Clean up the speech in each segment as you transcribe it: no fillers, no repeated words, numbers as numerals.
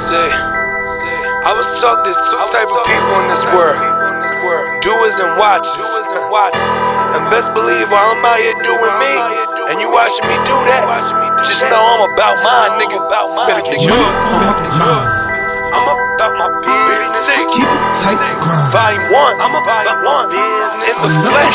I was taught there's two type of people in this world: doers and watchers. And best believe while I'm out here doing me, and you watching me do that, just know I'm about mine, nigga. Better get yours. I'm about my business. Keep it tight, grind. Volume 1. I'm about my business. In the flesh.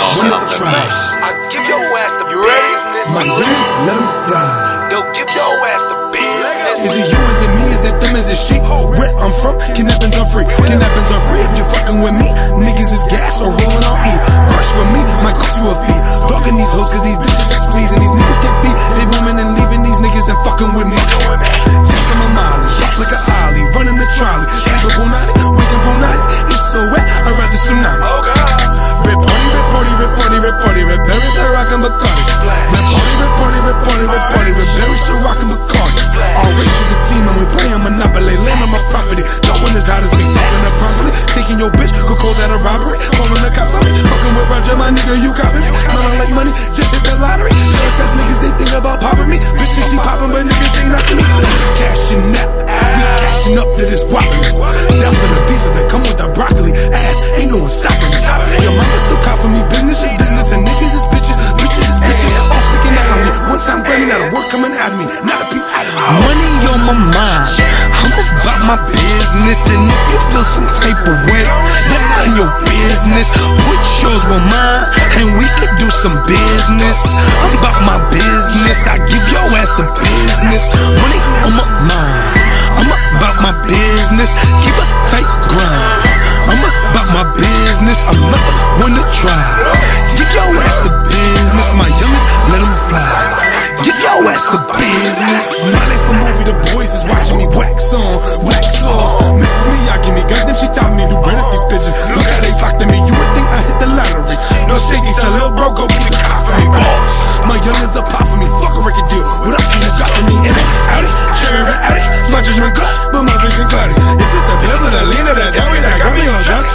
I give your ass the business. My dreams, let them fly. They'll give your ass the business. Is it you, is it me, is it them, is it she? Where I'm from, kidnappings are free. Kidnappings are free if you're fucking with me. Niggas is gas or rolling on E. First for me, might cost you a fee. Dogging these hoes cause these bitches is fleas. And these niggas can't feed. They women and leaving these niggas and fucking with me. Yes, I'm a Molly, like a Ollie, running the trolley. Sleeping Punani, waking Punani. It's so wet, I'd rather tsunami. Oh God. Rip party, rip party, rip party, rip party, rip berries, they're rockin' Bacardi. Rip party, rip party, rip party, rip party, rip berries, they're rockin' Bacardi. All rich is a team and we playin' Monopoly. Land on my property, no one as hot as me. Fucking up properly, taking your bitch, could call that a robbery. Calling the cops on me, fucking with Roger, my nigga, you copy me. Smelling like money, just hit the lottery. Just as niggas, they think about popping me. Bitch think she poppin', but niggas ain't nothing me. Cashing out, we cashing up to this wobbly. Down for the pizza that come with the broccoli. Ass, ain't no one stopping me. Your mama still cop for me, business is business, and niggas is bitches, bitches is bitches. All sticking out on me, one time running out of work coming at me, not a peep out of me. Money on my mind, I'm about my business, and if you feel some type of way, then mind your business. Put yours with mine, and we could do some business. I'm about my business, I give your ass the business. Money on my mind, I'm about my business. Keep a tight grind. I'm about my business, I'm not the one to try. Give your ass the business, my youngins, let them fly. Give your ass the business. My life a movie, the boys is watching me wax on, wax off. Mrs. Miyagi, me, goddamn, she taught me to burn up these bitches. Look how they flock to me, you would think I hit the lottery. No shaky, so little bro, go be the cop for me, boss. My youngins a pop for me, fuck a record deal. What else can you got for me? In it, out it, cherry red out it. My judgment good, but my vision cloudy. Is it the pills or the lean or the dairy that got me on drugs?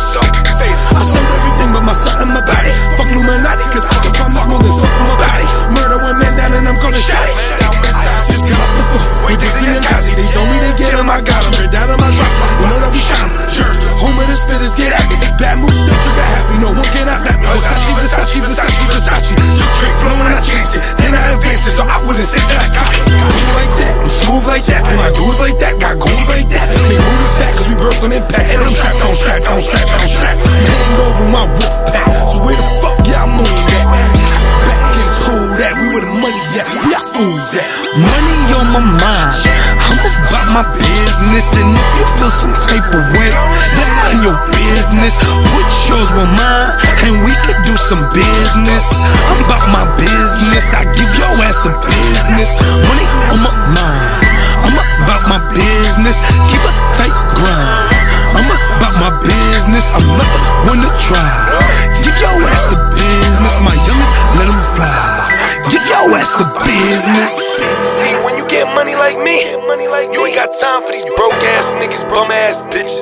I sold everything but my son and my body. Fuck Illuminati, cause I can find this more than stuff from my body. Murder one man down and I'm gonna shot it. Just got off the phone with Dixie and Kazi. They told me to get him, I got him. They're down on my drop. We know that we shot him. Sure, home of the spitters, get at me. Bad moves still trigger happy. No one can out me. Versace, Versace, Versace, Versace. Took Drake flow and I changed it. Then I advanced it, so I wouldn't say that I got it. Cool like that, I'm smooth like that. And my dudes like that, got goons like that. They move it back cause we burst on impact. And I'm strapped on strap, on strap, on strap. Hang over my wolf pack. So where the fuck y'all move at? Back and cool that, we where the money at. We got fools at. Money on my mind, I'm about my business, and if you feel some type of way, then mind your business. Put yours with mine, and we could do some business. I'm about my business, I give your ass the business. Money on my mind, I'm about my business. Keep a tight grind. I'm about my business, I'm not the one to try. Give your ass the business, my youngins, let them fly. Give your ass the business. See, when you get money like me, you ain't got time for these broke ass niggas, bum ass bitches.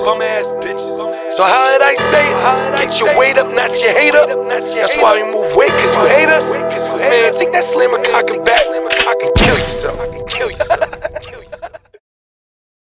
So how did I say it? Get your weight up, not your hate up. That's why we move weight, cause you hate us. Man, take that slammer cock and back and kill yourself.